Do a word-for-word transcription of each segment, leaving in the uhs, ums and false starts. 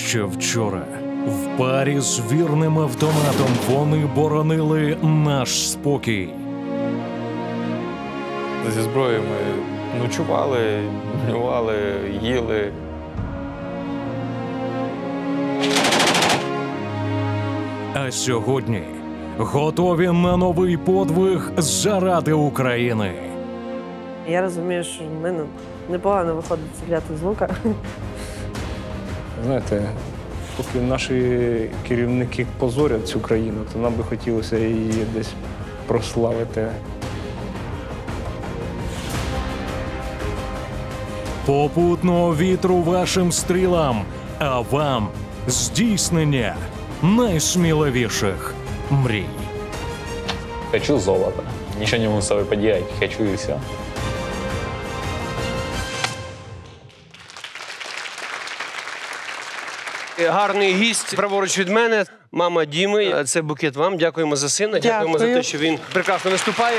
Ще вчора в парі з вірним автоматом вони боронили наш спокій. Зі зброєю ми ночували, днювали, їли. А сьогодні готові на новий подвиг заради України. Я розумію, що в мене непогано виходить стріляти з лука. Знаєте, поки наші керівники позорять цю країну, то нам би хотілося її десь прославити. Попутного вітру вашим стрілам, а вам здійснення найсміливіших мрій. Хочу золото. Ничего не могу с собой поделать. Хочу и все. Гарний гість праворуч від мене. Мама Діми. Це букет вам. Дякуємо за сина. Дякуємо Дякую. за те, що він прекрасно виступає.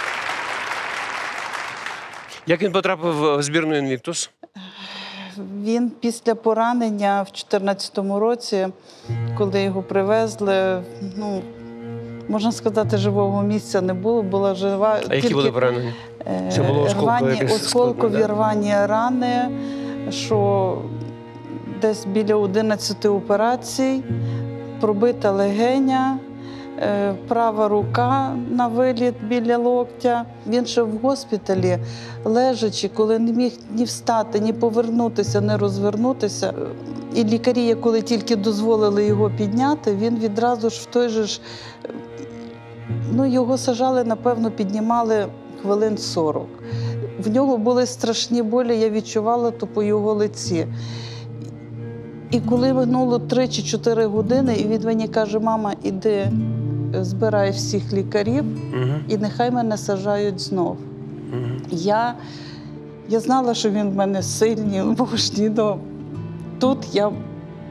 Як він потрапив в збірну «Інвіктус»? Він після поранення в дві тисячі чотирнадцятому році, коли його привезли, ну, можна сказати, живого місця не було, була жива. А які були поранення? Це було осколкове якесь осколкові складне, да? рвані рани, що десь біля одинадцяти операцій, пробита легеня, е, права рука на виліт біля локтя. Він ще в госпіталі, лежачи, коли не міг ні встати, ні повернутися, ні розвернутися. І лікарі, коли тільки дозволили його підняти, він відразу ж в той же ж, ну, його сажали, напевно, піднімали хвилин сорок. В нього були страшні болі, я відчувала то по його лиці. І коли минуло три чи чотири години, і він мені каже: мама, іди, збирай всіх лікарів, Угу. і нехай мене саджають знов. Угу. Я, я знала, що він в мене сильний, мужній, але тут я... У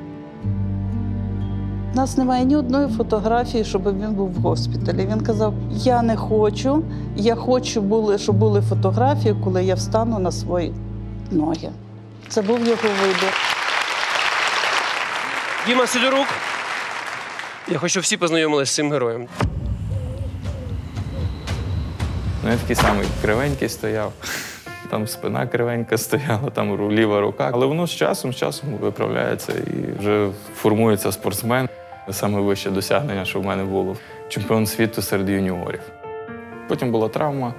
нас немає ні одної фотографії, щоб він був в госпіталі. Він казав: я не хочу, я хочу, були, щоб були фотографії, коли я встану на свої ноги. Це був його вибір. Діма Сидорук. Я хочу, щоб всі познайомилися з цим героєм. Ну, я такий самий кривенький стояв. Там спина кривенька стояла, там ліва рука. Але воно з часом, з часом виправляється і вже формується спортсмен. Саме вище досягнення, що в мене було – чемпіон світу серед юніорів. Потім була травма.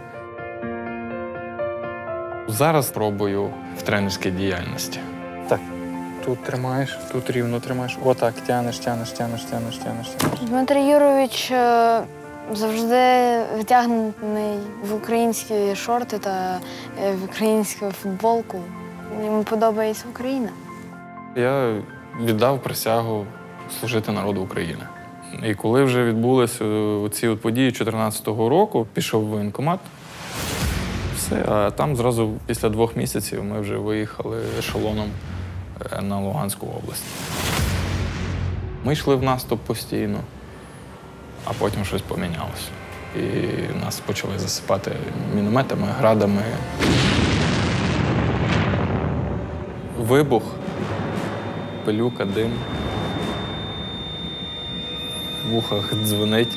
Зараз пробую в тренерській діяльності. Так. Тут тримаєш, тут рівно тримаєш. Отак, тянеш, тянеш, тянеш, тянеш, тянеш, тянеш. Дмитро Юрович е, завжди втягнений в українські шорти та е, в українську футболку. Йому подобається Україна. Я віддав присягу служити народу України. І коли вже відбулися ці от події дві тисячі чотирнадцятого року, пішов в воєнкомат. Все, а там зразу після двох місяців ми вже виїхали ешелоном на Луганську область. Ми йшли в наступ постійно, а потім щось помінялося. І нас почали засипати мінометами, градами. Вибух, пилюка, дим. В вухах дзвонить.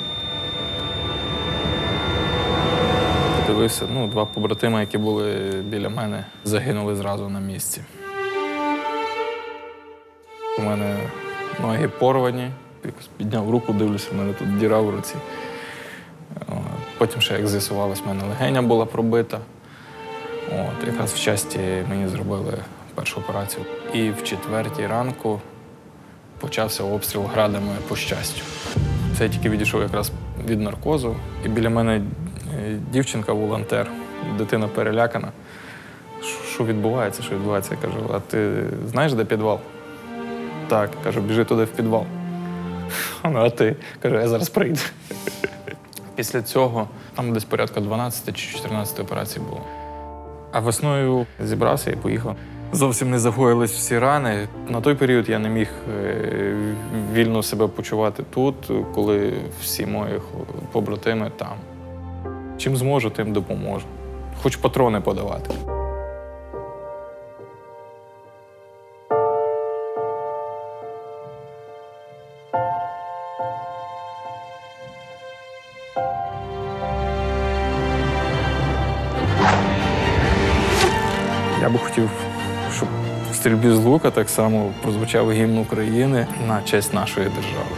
Подивився, ну, два побратими, які були біля мене, загинули зразу на місці. У мене ноги порвані, якось підняв руку, дивлюся, в мене тут діра в руці. Потім ще, як з'ясувалось, в мене легеня була пробита. От, якраз в часті мені зробили першу операцію. І в четвертій ранку почався обстріл градами по щастю. Це я тільки відійшов якраз від наркозу. І біля мене дівчинка-волонтер, дитина перелякана. Що відбувається, що відбувається? Я кажу: а ти знаєш, де підвал? Так, кажу, біжи туди в підвал. Ну, а ти? Кажу, я зараз прийду. Після цього там десь порядка дванадцяти чи чотирнадцяти операцій було. А весною зібрався і поїхав. Зовсім не загоїлись всі рани. На той період я не міг вільно себе почувати тут, коли всі мої побратими там. Чим зможу, тим допоможу. Хоч патрони подавати. би хотів, щоб в стрільбі з лука так само прозвучав гімн України на честь нашої держави.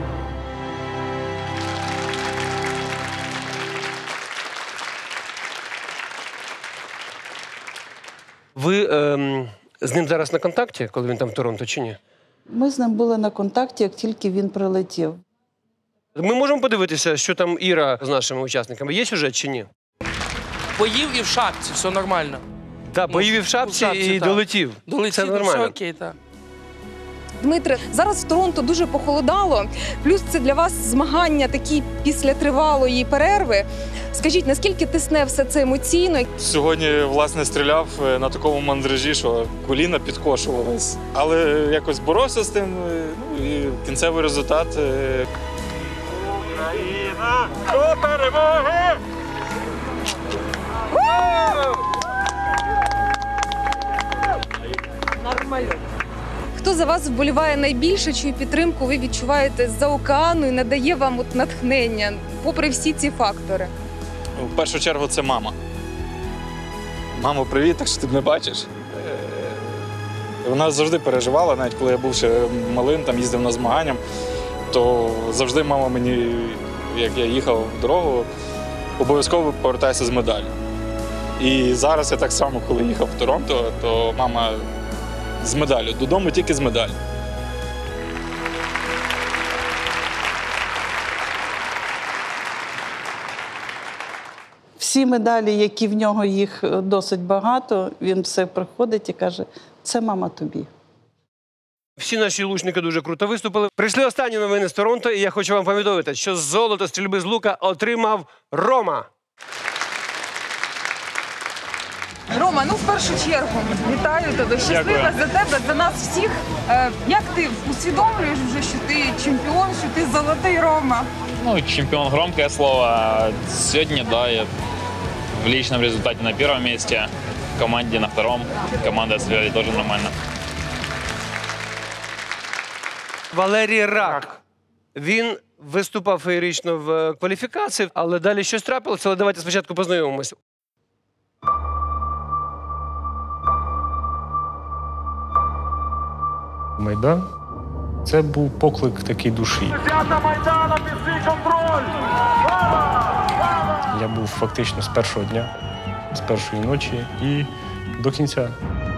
Ви ем, з ним зараз на контакті, коли він там в Торонто, чи ні? Ми з ним були на контакті, як тільки він прилетів. Ми можемо подивитися, що там Іра з нашими учасниками. Є сюжет чи ні? Поїв і в шапці, все нормально. Так, поїв в шапці, в шапці, і так. долетів. Долетів, Це нормально. все окей, так. Дмитре, зараз в Торонто дуже похолодало, плюс це для вас змагання такі після тривалої перерви. Скажіть, наскільки тисне все це емоційно? Сьогодні, власне, стріляв на такому мандражі, що коліна підкошувались. Але якось боровся з тим, ну, і кінцевий результат. Україна! До перемоги! Нормально. Хто за вас вболіває найбільше, чию підтримку ви відчуваєте з-за океану і надає вам от натхнення, попри всі ці фактори? В першу чергу це мама. Мамо, привіт, так що ти мене бачиш. Вона завжди переживала, навіть коли я був ще малим, там їздив на змагання, то завжди мама мені, як я їхав в дорогу, обов'язково повертайся з медаллю. І зараз я так само, коли їхав в Торонто, то мама з медаллю. Додому тільки з медаллю. Всі медалі, які в нього, їх досить багато, він все приходить і каже, це мама тобі. Всі наші лучники дуже круто виступили. Прийшли останні новини з Торонто, і я хочу вам повідомити, що золото стрільби з лука отримав Рома. Рома, ну в першу чергу вітаю тебе, щаслива за тебе, за нас всіх. Е, як ти усвідомлюєш вже, що ти чемпіон, що ти золотий Рома? Ну, чемпион — громкое слово. Сегодня, да, я в личном результате на первом месте, в команде на втором. Команда отстреляли тоже нормально. Валерій Рак. Він виступав феєрично в кваліфікації, але далі щось трапилося. Але давайте спочатку познайомимося. Майдан – це був поклик такий душі. Майдана, під свій контроль! Я був фактично з першого дня, з першої ночі і до кінця.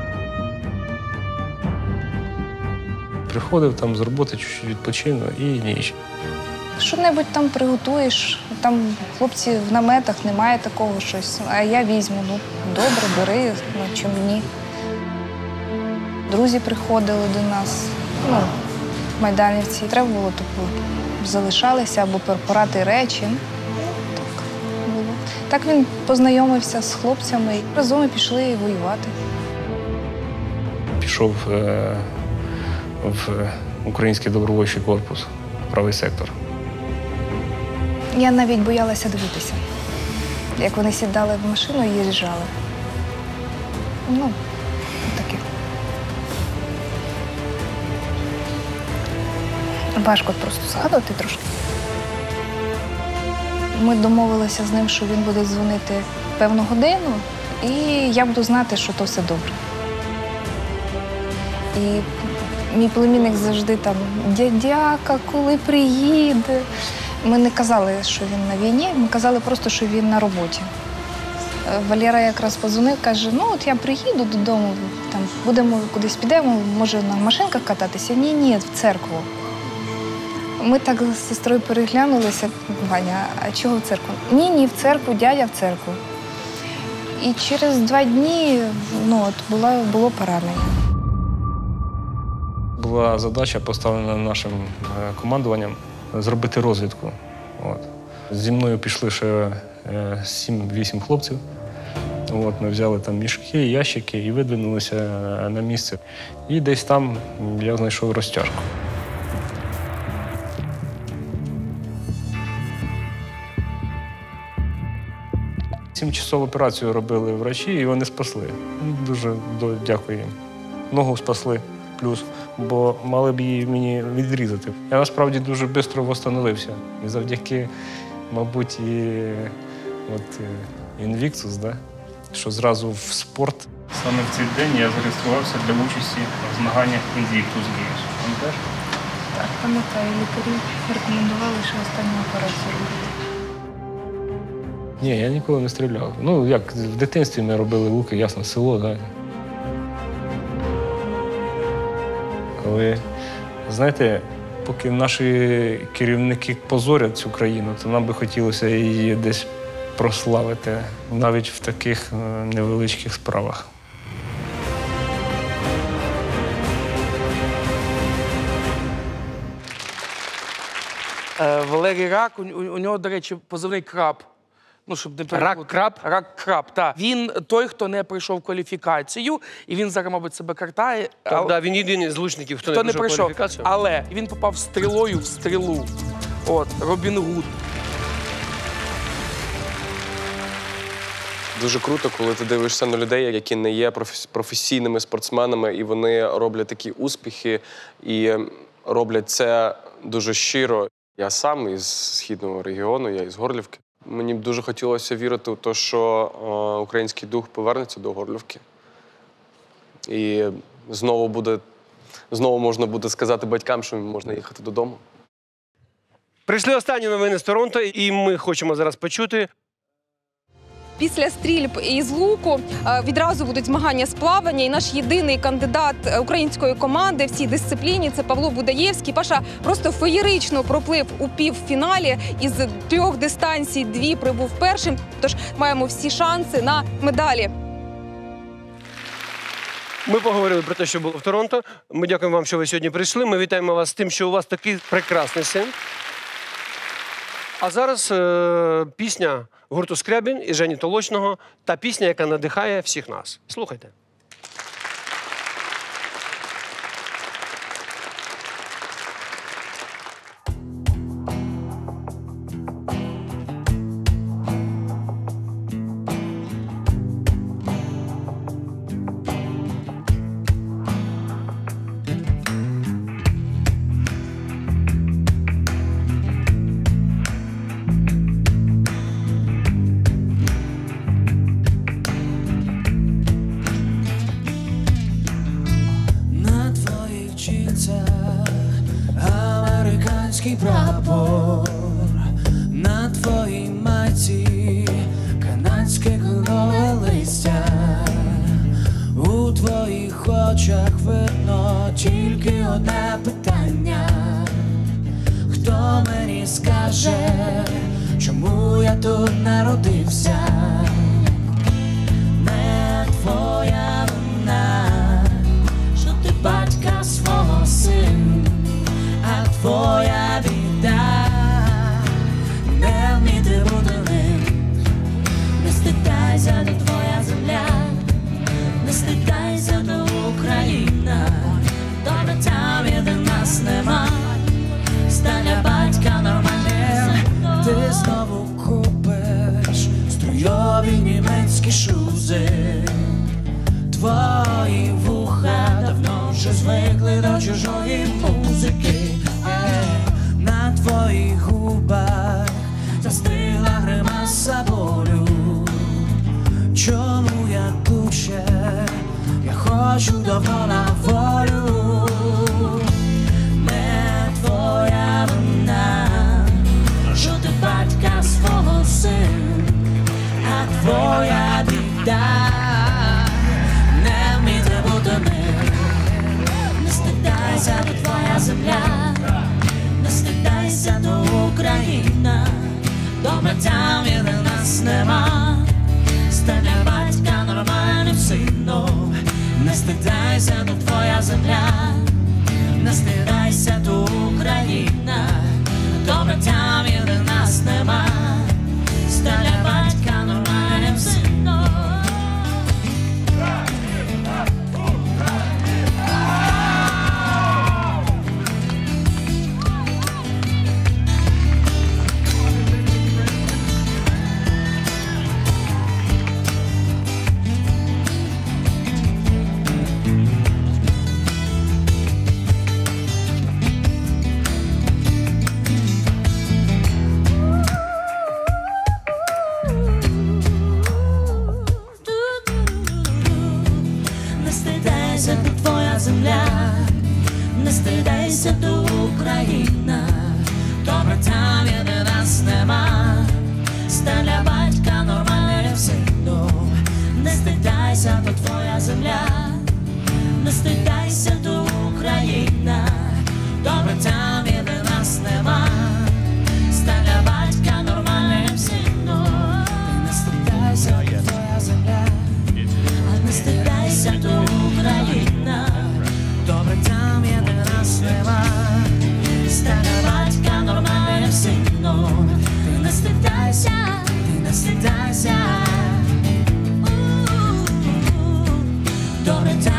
Приходив там з роботи, чуть-чуть відпочину і ніч. Що-небудь там приготуєш, там хлопці в наметах, немає такого щось, а я візьму. Ну, добре, бери, ну чому ні. Друзі приходили до нас, ну, майданівці. Треба було, тобто, залишалися або препарати речі. Так було. Так він познайомився з хлопцями і разом ми пішли воювати. Пішов е в український добровольчий корпус, правий сектор. Я навіть боялася дивитися, як вони сідали в машину і їжджали. Ну, таке. Важко просто згадувати трошки. Ми домовилися з ним, що він буде дзвонити певну годину, і я буду знати, що то все добре. І мій племінник завжди там «Дядяка, коли приїде?» Ми не казали, що він на війні, ми казали просто, що він на роботі. Валера якраз подзвонив, каже, ну от я приїду додому, там, будемо кудись підемо, може на машинках кататися? Ні, ні, в церкву. Ми так з сестрою переглянулися, Ваня, а чого в церкву? Ні, ні, в церкву, дядя в церкву. І через два дні ну, от, було, було поранення. Була задача, поставлена нашим командуванням, зробити розвідку. От. Зі мною пішли ще сім-вісім хлопців. От, ми взяли там мішки, ящики і видвинулися на місце. І десь там я знайшов розтяжку. Сімчасову операцію робили врачі, і вони спасли. Дуже дякую їм. Ногу спасли, плюс, бо мали б її мені відрізати. Я насправді дуже швидко восстановився. І завдяки, мабуть, і от Invictus, да? Що зразу в спорт Саме в цей день я зареєструвався для участі в змаганнях Invictus Games. Пам'ятаєш? Так, пам'ятаю, лікарі рекомендували, що останню операцію робити. Ні, я ніколи не стріляв. Ну, як в дитинстві ми робили луки, ясно, село, так. Але, знаєте, поки наші керівники позорять цю країну, то нам би хотілося її десь прославити, навіть в таких невеличких справах. Е, Валерій Рак, у, у нього, до речі, позивний краб. Ну, щоб не переплутати. Рак-краб? Рак-краб, так. Він той, хто не пройшов кваліфікацію, і він зараз, мабуть, себе картає. Так, да, він єдиний з лучників, хто, хто не пройшов кваліфікацію. Але він попав стрілою в стрілу. От, Робін Гуд. Дуже круто, коли ти дивишся на людей, які не є професійними спортсменами, і вони роблять такі успіхи, і роблять це дуже щиро. Я сам із східного регіону, я із Горлівки. Мені б дуже хотілося вірити в те, що е, український дух повернеться до Горлівки. І знову буде, знову можна буде сказати батькам, що можна їхати додому. Прийшли останні новини з Торонто, і ми хочемо зараз почути. Після стрільб із луку відразу будуть змагання з плавання. І наш єдиний кандидат української команди в цій дисципліні – це Павло Будаєвський. Паша просто феєрично проплив у півфіналі. Із трьох дистанцій дві прибув першим. Тож маємо всі шанси на медалі. Ми поговорили про те, що було в Торонто. Ми дякуємо вам, що ви сьогодні прийшли. Ми вітаємо вас з тим, що у вас такий прекрасний син. А зараз е пісня гурту «Скрябін» і Жені Толочного та пісня, яка надихає всіх нас. Слухайте. Американський прапор на твоїй майці, канадське кленове листя. У твоїх очах видно тільки одне питання: хто мені скаже, чому я тут народився? Не твоя вина, що ти батька свого сина, а твоя біда не вміти бути ним. Не стидайся, то твоя земля, не стидайся, то Україна. Добре там, де нас нема, стань для батька нормальним. Ти знову купиш струйові німецькі шузи. Твої вуха давно вже звикли до чужої музики. На твоїх губах застигла гримаса болю. Чому я тут ще? Я хочу давно на волю. Не твоя вина, що ти батька свого сина, а твоя біда не вміти бути ним. Не стидайся, то твоя земля, не стидайся, то Україна. Добре там, де нас нема, стань для батька нормальним сином. Не стидайся, то твоя земля, не стидайся, то Україна. Добре там, де нас нема, стань для батька нормальним сином. не стидайся, то Україна, добре там, де нас нема. Стань для батька нормальним сином, не стидайся, то твоя земля. Не стидайся, то Україна, добре там, де нас нема. Стань для батька нормальним сином, не стидайся, то твоя земля. Не стидайся, то Україна, добре там, де нас нема. Стань для батька нормальним сином, ти не стидайся, ти не стидайся. Добре там.